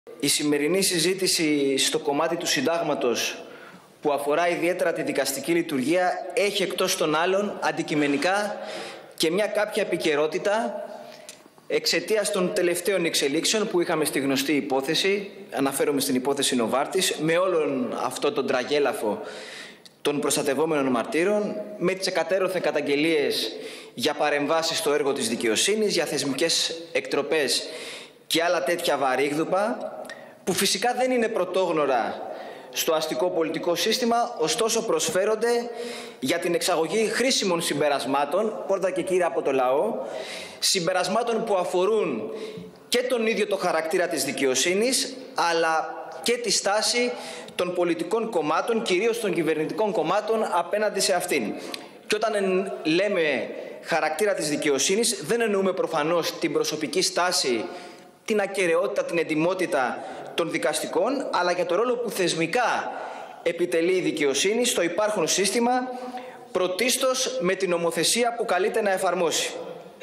Η σημερινή συζήτηση στο κομμάτι του συντάγματος που αφορά ιδιαίτερα τη δικαστική λειτουργία έχει εκτός των άλλων αντικειμενικά και μια κάποια επικαιρότητα εξαιτίας των τελευταίων εξελίξεων που είχαμε στη γνωστή υπόθεση, αναφέρομαι στην υπόθεση Νοβάρτης, με όλον αυτό τον τραγέλαφο των προστατευόμενων μαρτύρων, με τις εκατέρωθεν καταγγελίες για παρεμβάσεις στο έργο της δικαιοσύνης, για θεσμικές εκτροπές και άλλα τέτοια βαρύγδουπα, που φυσικά δεν είναι πρωτόγνωρα στο αστικό πολιτικό σύστημα, ωστόσο προσφέρονται για την εξαγωγή χρήσιμων συμπερασμάτων, πρώτα και κύρια από το λαό, συμπερασμάτων που αφορούν και τον ίδιο το χαρακτήρα της δικαιοσύνης, αλλά και τη στάση των πολιτικών κομμάτων, κυρίως των κυβερνητικών κομμάτων, απέναντι σε αυτήν. Και όταν λέμε χαρακτήρα της δικαιοσύνης, δεν εννοούμε προφανώς την προσωπική στάση, την ακεραιότητα, την εντιμότητα των δικαστικών, αλλά για το ρόλο που θεσμικά επιτελεί η δικαιοσύνη στο υπάρχον σύστημα, πρωτίστως με την νομοθεσία που καλείται να εφαρμόσει.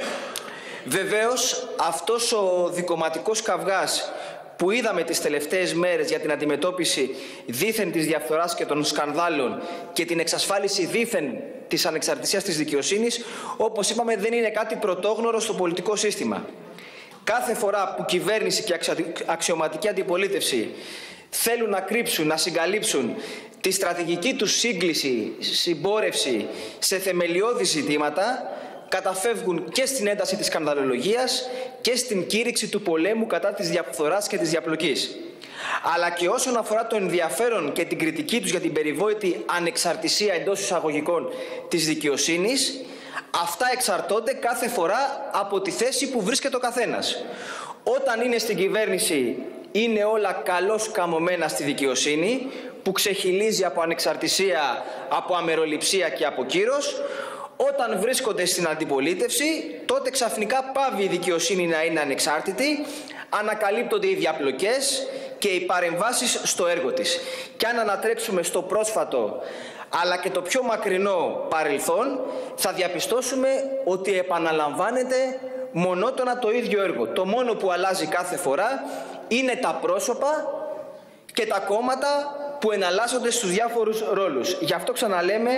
Βεβαίως, αυτός ο δικομματικός καυγάς που είδαμε τις τελευταίες μέρες για την αντιμετώπιση δήθεν της διαφθοράς και των σκανδάλων και την εξασφάλιση δήθεν της ανεξαρτησίας της δικαιοσύνης, όπως είπαμε, δεν είναι κάτι πρωτόγνωρο στο πολιτικό σύστημα. Κάθε φορά που κυβέρνηση και αξιωματική αντιπολίτευση θέλουν να κρύψουν, να συγκαλύψουν τη στρατηγική τους σύγκληση, συμπόρευση σε θεμελιώδη ζητήματα, καταφεύγουν και στην ένταση της σκανδαλολογίας και στην κήρυξη του πολέμου κατά της διαφθοράς και της διαπλοκής. Αλλά και όσον αφορά το ενδιαφέρον και την κριτική τους για την περιβόητη ανεξαρτησία εντός εισαγωγικών της δικαιοσύνης, αυτά εξαρτώνται κάθε φορά από τη θέση που βρίσκεται ο καθένας. Όταν είναι στην κυβέρνηση είναι όλα καλώς καμωμένα στη δικαιοσύνη, που ξεχυλίζει από ανεξαρτησία, από αμεροληψία και από κύρος. Όταν βρίσκονται στην αντιπολίτευση, τότε ξαφνικά πάβει η δικαιοσύνη να είναι ανεξάρτητη, ανακαλύπτονται οι διαπλοκές και οι παρεμβάσεις στο έργο της. Και αν ανατρέξουμε στο πρόσφατο αλλά και το πιο μακρινό παρελθόν, θα διαπιστώσουμε ότι επαναλαμβάνεται μονότονα το ίδιο έργο. Το μόνο που αλλάζει κάθε φορά είναι τα πρόσωπα και τα κόμματα που εναλλάσσονται στους διάφορους ρόλους. Γι' αυτό ξαναλέμε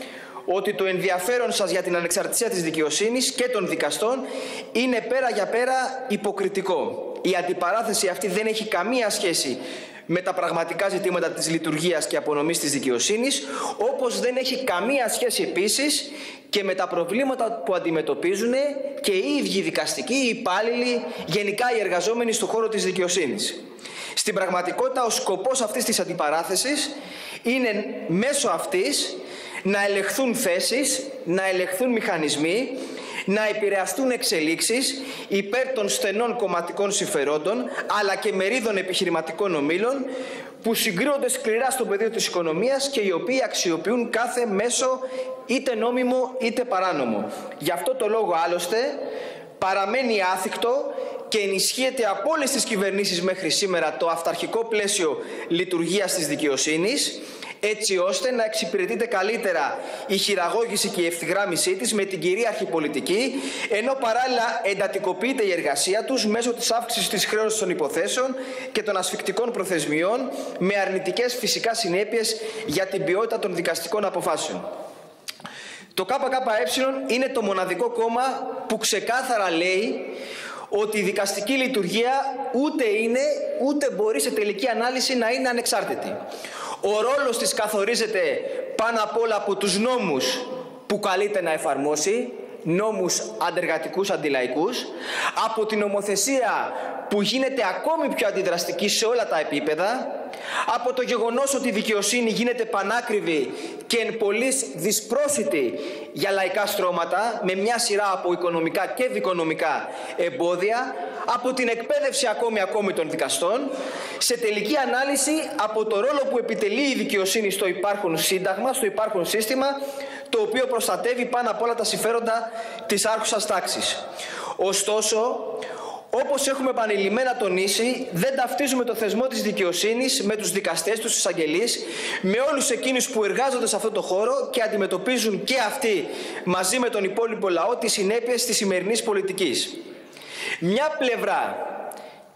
ότι το ενδιαφέρον σας για την ανεξαρτησία της δικαιοσύνης και των δικαστών είναι πέρα για πέρα υποκριτικό. Η αντιπαράθεση αυτή δεν έχει καμία σχέση με τα πραγματικά ζητήματα της λειτουργίας και απονομής της δικαιοσύνης, όπως δεν έχει καμία σχέση επίσης και με τα προβλήματα που αντιμετωπίζουν και οι ίδιοι δικαστικοί, οι υπάλληλοι, γενικά οι εργαζόμενοι στον χώρο της δικαιοσύνης. Στην πραγματικότητα, ο σκοπός αυτής της αντιπαράθεσης είναι μέσω αυτής να ελεγχθούν θέσεις, να ελεγχθούν μηχανισμοί, να επηρεαστούν εξελίξεις υπέρ των στενών κομματικών συμφερόντων, αλλά και μερίδων επιχειρηματικών ομίλων που συγκρίνονται σκληρά στο πεδίο της οικονομίας και οι οποίοι αξιοποιούν κάθε μέσο, είτε νόμιμο είτε παράνομο. Γι' αυτό το λόγο άλλωστε παραμένει άθικτο και ενισχύεται από όλες τις κυβερνήσεις μέχρι σήμερα το αυταρχικό πλαίσιο λειτουργίας της δικαιοσύνης, έτσι ώστε να εξυπηρετείται καλύτερα η χειραγώγηση και η ευθυγράμμισή της με την κυρίαρχη πολιτική, ενώ παράλληλα εντατικοποιείται η εργασία τους μέσω της αύξησης της χρέωσης των υποθέσεων και των ασφικτικών προθεσμιών, με αρνητικές φυσικά συνέπειες για την ποιότητα των δικαστικών αποφάσεων. Το ΚΚΕ είναι το μοναδικό κόμμα που ξεκάθαρα λέει ότι η δικαστική λειτουργία ούτε είναι, ούτε μπορεί σε τελική ανάλυση να είναι ανεξάρτητη. Ο ρόλος της καθορίζεται πάνω απ' όλα από τους νόμους που καλείται να εφαρμόσει, νόμους αντεργατικούς, αντιλαϊκούς, από την νομοθεσία που γίνεται ακόμη πιο αντιδραστική σε όλα τα επίπεδα, από το γεγονός ότι η δικαιοσύνη γίνεται πανάκριβη και εν πολλοίς δυσπρόσιτη για λαϊκά στρώματα, με μια σειρά από οικονομικά και δικονομικά εμπόδια, από την εκπαίδευση ακόμη των δικαστών, σε τελική ανάλυση από το ρόλο που επιτελεί η δικαιοσύνη στο υπάρχον σύνταγμα, στο υπάρχον σύστημα, το οποίο προστατεύει πάνω απ' όλα τα συμφέροντα της άρχουσας τάξης. Ωστόσο, όπως έχουμε επανειλημμένα τονίσει, δεν ταυτίζουμε το θεσμό της δικαιοσύνης με τους δικαστές, τους εισαγγελείς, με όλους εκείνους που εργάζονται σε αυτό το χώρο και αντιμετωπίζουν και αυτοί μαζί με τον υπόλοιπο λαό τις συνέπειες της σημερινής πολιτικής. Μια πλευρά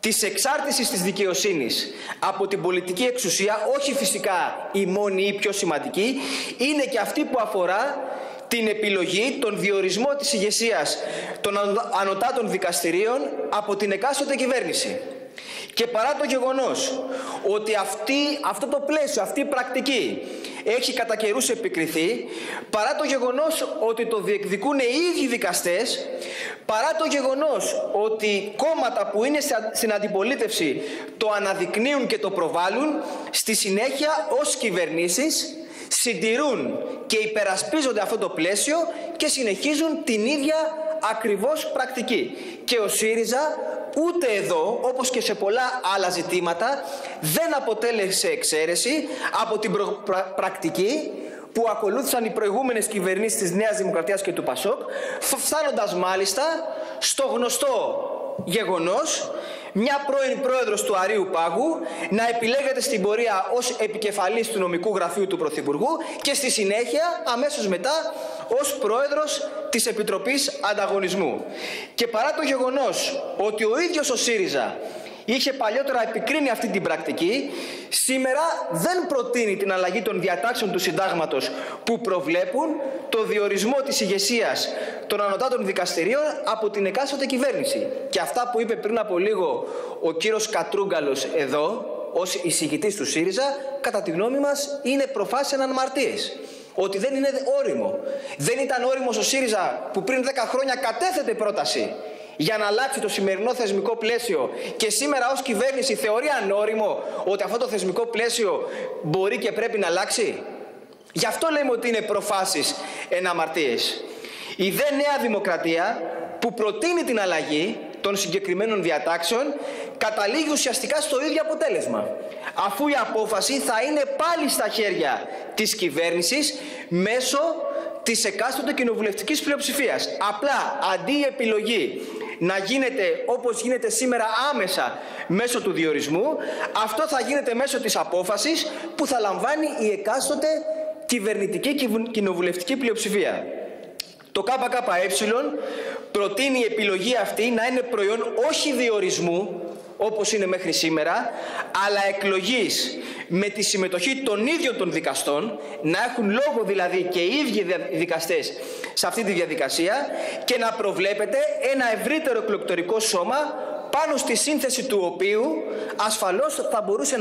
της εξάρτησης της δικαιοσύνης από την πολιτική εξουσία, όχι φυσικά η μόνη ή πιο σημαντική, είναι και αυτή που αφορά την επιλογή, τον διορισμό της ηγεσίας των ανωτάτων δικαστηρίων από την εκάστοτε κυβέρνηση. Και παρά το γεγονός ότι αυτό το πλαίσιο, αυτή η πρακτική έχει κατά καιρούς επικριθεί, παρά το γεγονός ότι το διεκδικούν οι ίδιοι δικαστές, παρά το γεγονός ότι κόμματα που είναι στην αντιπολίτευση το αναδεικνύουν και το προβάλλουν, στη συνέχεια ως κυβερνήσεις συντηρούν και υπερασπίζονται αυτό το πλαίσιο και συνεχίζουν την ίδια ακριβώς πρακτική. Και ο ΣΥΡΙΖΑ ούτε εδώ, όπως και σε πολλά άλλα ζητήματα, δεν αποτέλεσε εξαίρεση από την πρακτική που ακολούθησαν οι προηγούμενες κυβερνήσεις της Νέας Δημοκρατίας και του ΠΑΣΟΚ, φτάνοντας μάλιστα στο γνωστό γεγονός μια πρώην πρόεδρος του Αρείου Πάγου να επιλέγεται στην πορεία ως επικεφαλής του νομικού γραφείου του Πρωθυπουργού και στη συνέχεια, αμέσως μετά, ως πρόεδρος της Επιτροπής Ανταγωνισμού. Και παρά το γεγονός ότι ο ίδιος ο ΣΥΡΙΖΑ είχε παλιότερα επικρίνει αυτή την πρακτική, σήμερα δεν προτείνει την αλλαγή των διατάξεων του συντάγματος που προβλέπουν το διορισμό της ηγεσίας των ανωτάτων δικαστηρίων από την εκάστοτε κυβέρνηση. Και αυτά που είπε πριν από λίγο ο κύριος Κατρούγκαλος εδώ, ως εισηγητής του ΣΥΡΙΖΑ, κατά τη γνώμη μας είναι προφάσεις αναμαρτίες. Ότι δεν είναι όριμο. Δεν ήταν όριμος ο ΣΥΡΙΖΑ που πριν 10 χρόνια κατέθετε πρόταση για να αλλάξει το σημερινό θεσμικό πλαίσιο και σήμερα ως κυβέρνηση θεωρεί ανώριμο ότι αυτό το θεσμικό πλαίσιο μπορεί και πρέπει να αλλάξει. Γι' αυτό λέμε ότι είναι προφάσεις εναμαρτίες. Η δε Νέα Δημοκρατία που προτείνει την αλλαγή των συγκεκριμένων διατάξεων καταλήγει ουσιαστικά στο ίδιο αποτέλεσμα, αφού η απόφαση θα είναι πάλι στα χέρια της κυβέρνησης μέσω της εκάστοτε κοινοβουλευτικής πλειοψηφίας. Απλά αντί η επιλογή να γίνεται όπως γίνεται σήμερα άμεσα μέσω του διορισμού, αυτό θα γίνεται μέσω της απόφασης που θα λαμβάνει η εκάστοτε κυβερνητική κοινοβουλευτική πλειοψηφία. Το ΚΚΕ προτείνει η επιλογή αυτή να είναι προϊόν όχι διορισμού, όπως είναι μέχρι σήμερα, αλλά εκλογής με τη συμμετοχή των ίδιων των δικαστών, να έχουν λόγο δηλαδή και οι ίδιοι δικαστές σε αυτή τη διαδικασία και να προβλέπεται ένα ευρύτερο εκλογικό σώμα πάνω στη σύνθεση του οποίου ασφαλώς θα μπορούσε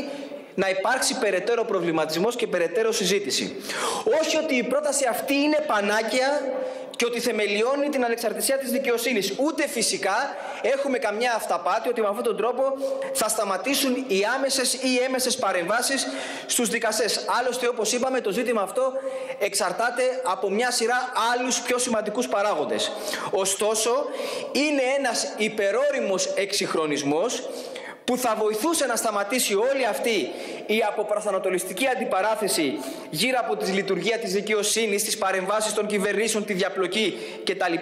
να υπάρξει περαιτέρω προβληματισμός και περαιτέρω συζήτηση. Όχι ότι η πρόταση αυτή είναι πανάκια και ότι θεμελιώνει την ανεξαρτησία της δικαιοσύνης. Ούτε φυσικά έχουμε καμιά αυταπάτη ότι με αυτόν τον τρόπο θα σταματήσουν οι άμεσες ή έμεσες παρεμβάσεις στους δικαστές. Άλλωστε, όπως είπαμε, το ζήτημα αυτό εξαρτάται από μια σειρά άλλους πιο σημαντικούς παράγοντες. Ωστόσο, είναι ένας υπερόριμος εξυγχρονισμός που θα βοηθούσε να σταματήσει όλη αυτή η αποπροσανατολιστική αντιπαράθεση γύρω από τη λειτουργία της δικαιοσύνης, τις παρεμβάσεις των κυβερνήσεων, τη διαπλοκή κτλ.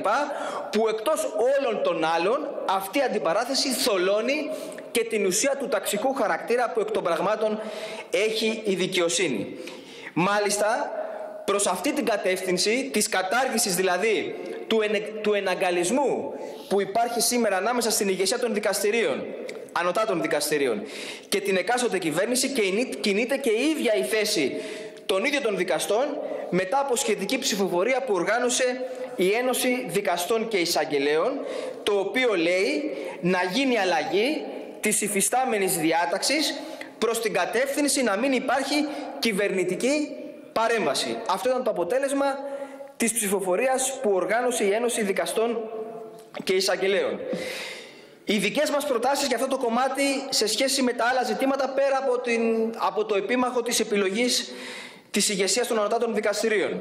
Που εκτός όλων των άλλων αυτή η αντιπαράθεση θολώνει και την ουσία του ταξικού χαρακτήρα που εκ των πραγμάτων έχει η δικαιοσύνη. Μάλιστα, προς αυτή την κατεύθυνση, της κατάργησης δηλαδή του εναγκαλισμού που υπάρχει σήμερα ανάμεσα στην ηγεσία των δικαστηρίων, ανωτάτων δικαστηρίων και την εκάστοτε κυβέρνηση, και κινείται και η ίδια η θέση των ίδιων των δικαστών μετά από σχετική ψηφοφορία που οργάνωσε η Ένωση Δικαστών και Εισαγγελέων, το οποίο λέει να γίνει αλλαγή της υφιστάμενης διάταξης προς την κατεύθυνση να μην υπάρχει κυβερνητική παρέμβαση. Αυτό ήταν το αποτέλεσμα της ψηφοφορίας που οργάνωσε η Ένωση Δικαστών και Εισαγγελέων. Οι δικές μας προτάσεις για αυτό το κομμάτι σε σχέση με τα άλλα ζητήματα, πέρα από το επίμαχο της επιλογής της ηγεσίας των ανωτάτων δικαστηρίων.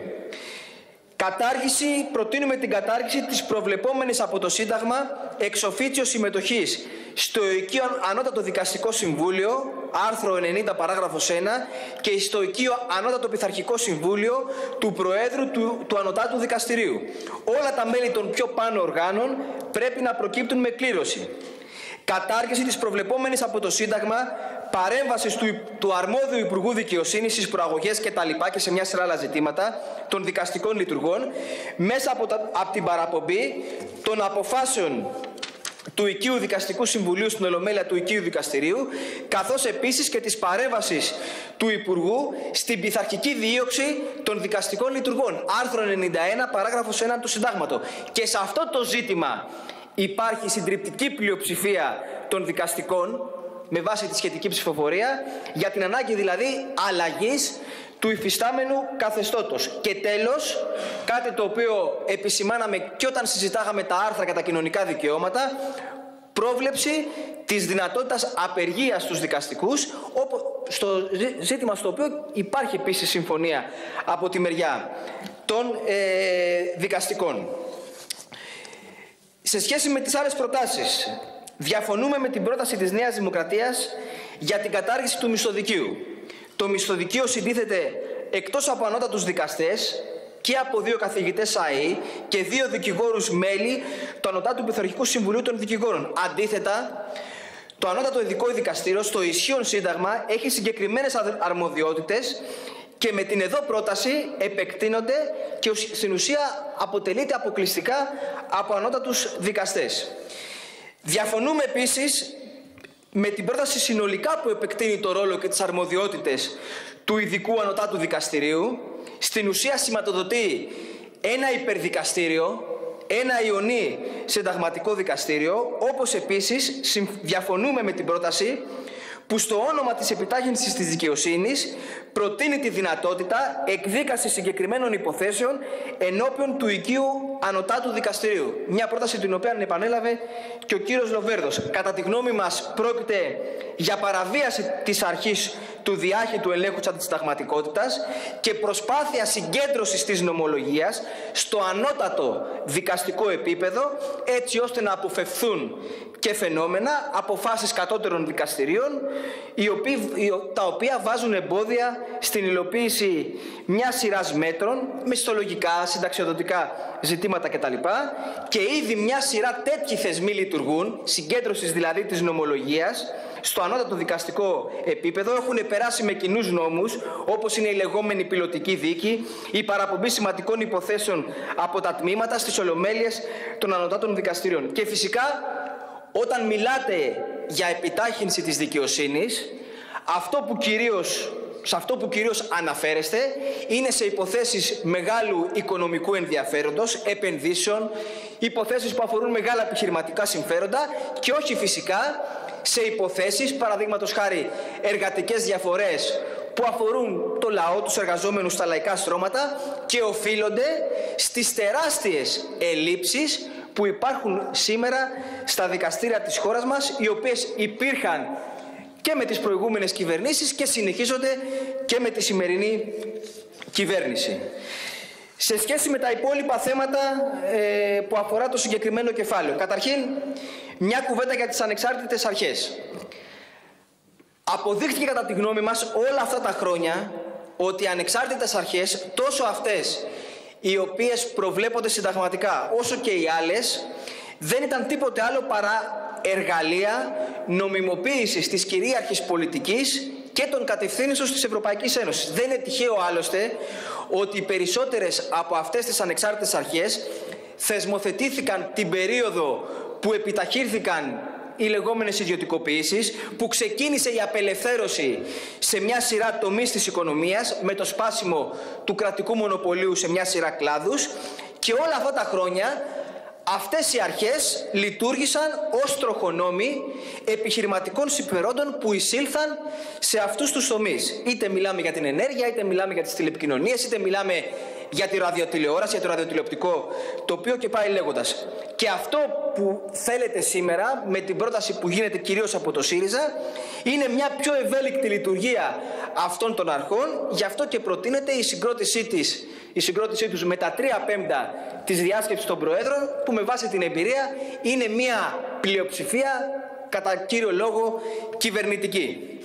Προτείνουμε την κατάργηση της προβλεπόμενης από το Σύνταγμα εξ οφίτσιο συμμετοχής στο οικείο Ανώτατο Δικαστικό Συμβούλιο, άρθρο 90 παράγραφος 1, και στο οικείο Ανώτατο Πειθαρχικό Συμβούλιο του Προέδρου του Ανωτάτου Δικαστηρίου. Όλα τα μέλη των πιο πάνω οργάνων πρέπει να προκύπτουν με κλήρωση. Κατάργηση της προβλεπόμενης από το Σύνταγμα παρέμβασης του αρμόδιου Υπουργού Δικαιοσύνης στις προαγωγές και σε μια σειρά άλλα ζητήματα των δικαστικών λειτουργών μέσα από την παραπομπή των αποφάσεων του οικείου δικαστικού συμβουλίου στην Ολομέλεια του οικείου δικαστηρίου, καθώς επίσης και της παρέμβασης του Υπουργού στην πειθαρχική δίωξη των δικαστικών λειτουργών. Άρθρο 91, παράγραφος 1 του Συντάγματος. Και σε αυτό το ζήτημα υπάρχει συντριπτική πλειοψηφία των δικαστικών, με βάση τη σχετική ψηφοφορία, για την ανάγκη δηλαδή αλλαγής του υφιστάμενου καθεστώτος. Και τέλος, κάτι το οποίο επισημάναμε και όταν συζητάγαμε τα άρθρα για τα κοινωνικά δικαιώματα, πρόβλεψη της δυνατότητας απεργίας στους δικαστικούς, στο ζήτημα στο οποίο υπάρχει επίσης συμφωνία από τη μεριά των δικαστικών. Σε σχέση με τις άλλες προτάσεις, διαφωνούμε με την πρόταση της Νέας Δημοκρατίας για την κατάργηση του μισθοδικείου. Το μισθοδικείο συντίθεται εκτός από ανώτατους δικαστές και από 2 καθηγητές ΑΕΗ και 2 δικηγόρους μέλη του Ανωτάτου Πειθαρχικού Συμβουλίου των Δικηγόρων. Αντίθετα, το Ανώτατο Ειδικό Δικαστήριο στο ισχύον Σύνταγμα έχει συγκεκριμένες αρμοδιότητες και με την εδώ πρόταση επεκτείνονται και στην ουσία αποτελείται αποκλειστικά από ανώτατους δικαστές. Διαφωνούμε επίσης με την πρόταση συνολικά που επεκτείνει το ρόλο και τις αρμοδιότητες του Ειδικού Ανωτάτου Δικαστηρίου. Στην ουσία σηματοδοτεί ένα υπερδικαστήριο, ένα ιονή συνταγματικό δικαστήριο, όπως επίσης διαφωνούμε με την πρόταση που στο όνομα της επιτάχυνσης της δικαιοσύνης προτείνει τη δυνατότητα εκδίκασης συγκεκριμένων υποθέσεων ενώπιον του οικείου Ανωτάτου Δικαστηρίου. Μια πρόταση την οποία επανέλαβε και ο κύριος Λοβέρδος. Κατά τη γνώμη μας πρόκειται για παραβίαση της αρχής του διάχυτου ελέγχου της αντισυνταγματικότητας και προσπάθεια συγκέντρωσης της νομολογίας στο ανώτατο δικαστικό επίπεδο, έτσι ώστε να αποφευθούν και φαινόμενα, αποφάσεις κατώτερων δικαστηρίων, τα οποία βάζουν εμπόδια στην υλοποίηση μιας σειράς μέτρων, μισθολογικά, συνταξιοδοτικά ζητήματα κτλ. Και ήδη μια σειρά τέτοιοι θεσμοί λειτουργούν, συγκέντρωσης δηλαδή της νομολογίας, στο ανώτατο δικαστικό επίπεδο. Έχουν περάσει με κοινούς νόμους, όπως είναι η λεγόμενη πιλωτική δίκη, η παραπομπή σημαντικών υποθέσεων από τα τμήματα στις ολομέλειες των ανωτάτων δικαστηρίων. Και φυσικά, όταν μιλάτε για επιτάχυνση της δικαιοσύνης, σε αυτό που κυρίως αναφέρεστε είναι σε υποθέσεις μεγάλου οικονομικού ενδιαφέροντος, επενδύσεων, υποθέσεις που αφορούν μεγάλα επιχειρηματικά συμφέροντα και όχι φυσικά σε υποθέσεις, παραδείγματος χάρη εργατικές διαφορές που αφορούν το λαό, τους εργαζόμενους στα λαϊκά στρώματα και οφείλονται στις τεράστιες ελλείψεις που υπάρχουν σήμερα στα δικαστήρια της χώρας μας, οι οποίες υπήρχαν και με τις προηγούμενες κυβερνήσεις και συνεχίζονται και με τη σημερινή κυβέρνηση. Σε σχέση με τα υπόλοιπα θέματα που αφορά το συγκεκριμένο κεφάλαιο, καταρχήν μια κουβέντα για τις ανεξάρτητες αρχές. Αποδείχθηκε κατά τη γνώμη μας όλα αυτά τα χρόνια ότι οι ανεξάρτητες αρχές, τόσο αυτές οι οποίες προβλέπονται συνταγματικά όσο και οι άλλες, δεν ήταν τίποτε άλλο παρά εργαλεία νομιμοποίησης της κυρίαρχης πολιτικής και των κατευθύνσεων της Ευρωπαϊκής Ένωσης. Δεν είναι τυχαίο άλλωστε ότι οι περισσότερες από αυτές τις ανεξάρτητες αρχές θεσμοθετήθηκαν την περίοδο που επιταχύρθηκαν οι λεγόμενες ιδιωτικοποιήσεις, που ξεκίνησε η απελευθέρωση σε μια σειρά τομείς της οικονομίας με το σπάσιμο του κρατικού μονοπωλίου σε μια σειρά κλάδους, και όλα αυτά τα χρόνια αυτές οι αρχές λειτουργήσαν ως τροχονόμοι επιχειρηματικών συμφερόντων που εισήλθαν σε αυτούς τους τομείς. Είτε μιλάμε για την ενέργεια, είτε μιλάμε για τις τηλεπικοινωνίες, είτε μιλάμε για τη ραδιοτηλεόραση, για το ραδιοτηλεοπτικό τοπίο και πάει λέγοντας. Και αυτό που θέλετε σήμερα με την πρόταση που γίνεται κυρίως από το ΣΥΡΙΖΑ είναι μια πιο ευέλικτη λειτουργία αυτών των αρχών, γι' αυτό και προτείνεται η συγκρότησή τους με τα 3/5 της διάσκεψης των Προέδρων, που με βάση την εμπειρία είναι μια πλειοψηφία κατά κύριο λόγο κυβερνητική.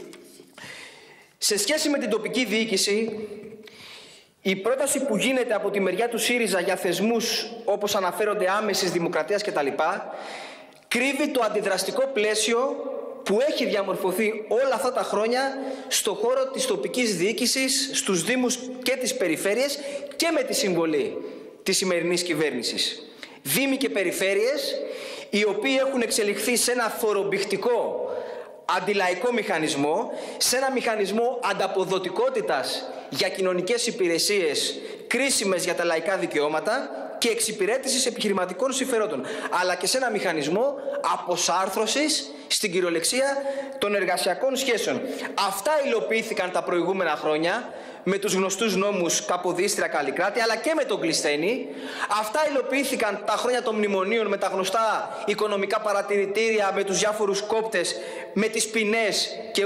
Σε σχέση με την τοπική διοίκηση, η πρόταση που γίνεται από τη μεριά του ΣΥΡΙΖΑ για θεσμούς όπως αναφέρονται άμεσης δημοκρατίας κτλ. Κρύβει το αντιδραστικό πλαίσιο που έχει διαμορφωθεί όλα αυτά τα χρόνια στο χώρο της τοπικής διοίκησης, στους Δήμους και τις περιφέρειες και με τη συμβολή της σημερινής κυβέρνησης. Δήμοι και περιφέρειες οι οποίοι έχουν εξελιχθεί σε ένα θωροπηχτικό αντιλαϊκό μηχανισμό, σε ένα μηχανισμό ανταποδοτικότητας για κοινωνικές υπηρεσίες κρίσιμες για τα λαϊκά δικαιώματα και εξυπηρέτησης επιχειρηματικών συμφερόντων, αλλά και σε ένα μηχανισμό αποσάρθρωσης στην κυριολεξία των εργασιακών σχέσεων. Αυτά υλοποιήθηκαν τα προηγούμενα χρόνια με τους γνωστούς νόμους Καποδίστρια, Καλλικράτη, αλλά και με τον Κλεισθένη. Αυτά υλοποιήθηκαν τα χρόνια των μνημονίων με τα γνωστά οικονομικά παρατηρητήρια, με τους διάφορους κόπτες, με τις ποινές και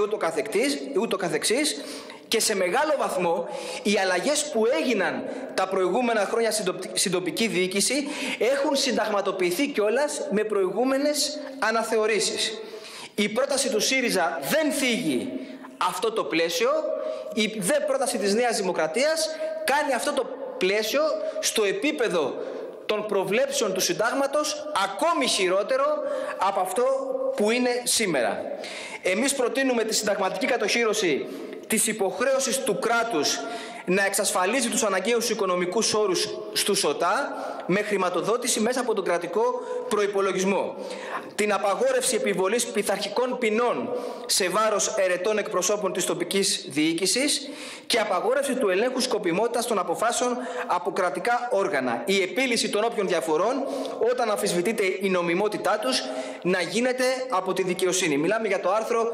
ούτω καθεξής. Και σε μεγάλο βαθμό οι αλλαγές που έγιναν τα προηγούμενα χρόνια στην τοπική διοίκηση έχουν συνταγματοποιηθεί κιόλας με προηγούμενες αναθεωρήσεις. Η πρόταση του ΣΥΡΙΖΑ δεν θίγει αυτό το πλαίσιο, η δε πρόταση της Νέας Δημοκρατίας κάνει αυτό το πλαίσιο στο επίπεδο των προβλέψεων του συντάγματος ακόμη χειρότερο από αυτό που είναι σήμερα. Εμείς προτείνουμε τη συνταγματική κατοχύρωση της υποχρέωσης του κράτους να εξασφαλίζει τους αναγκαίους οικονομικούς όρους στους ΟΤΑ με χρηματοδότηση μέσα από τον κρατικό προϋπολογισμό. Την απαγόρευση επιβολής πειθαρχικών ποινών σε βάρος ερετών εκπροσώπων της τοπικής διοίκησης και απαγόρευση του ελέγχου σκοπιμότητας των αποφάσεων από κρατικά όργανα. Η επίλυση των όποιων διαφορών όταν αμφισβητείται η νομιμότητά τους να γίνεται από τη δικαιοσύνη. Μιλάμε για το άρθρο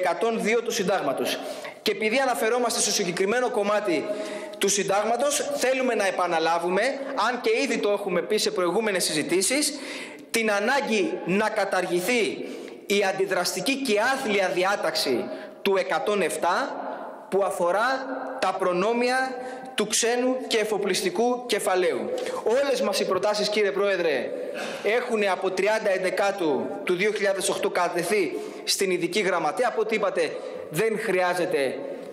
102 του Συντάγματος. Και επειδή αναφερόμαστε στο συγκεκριμένο κομμάτι του Συντάγματος, θέλουμε να επαναλάβουμε, αν και ήδη το έχουμε πει σε προηγούμενες συζητήσεις, την ανάγκη να καταργηθεί η αντιδραστική και άθλια διάταξη του 107 που αφορά τα προνόμια του ξένου και εφοπλιστικού κεφαλαίου. Όλες μας οι προτάσεις, κύριε Πρόεδρε, έχουν από 30 Εντεκάτου του 2008 κατατεθεί στην ειδική γραμματέα. Από ό,τι είπατε, δεν χρειάζεται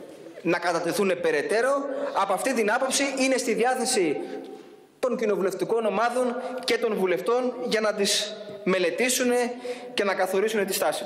να κατατεθούν περαιτέρω. Από αυτή την άποψη είναι στη διάθεση των κοινοβουλευτικών ομάδων και των βουλευτών για να τις μελετήσουν και να καθορίσουν τη στάση.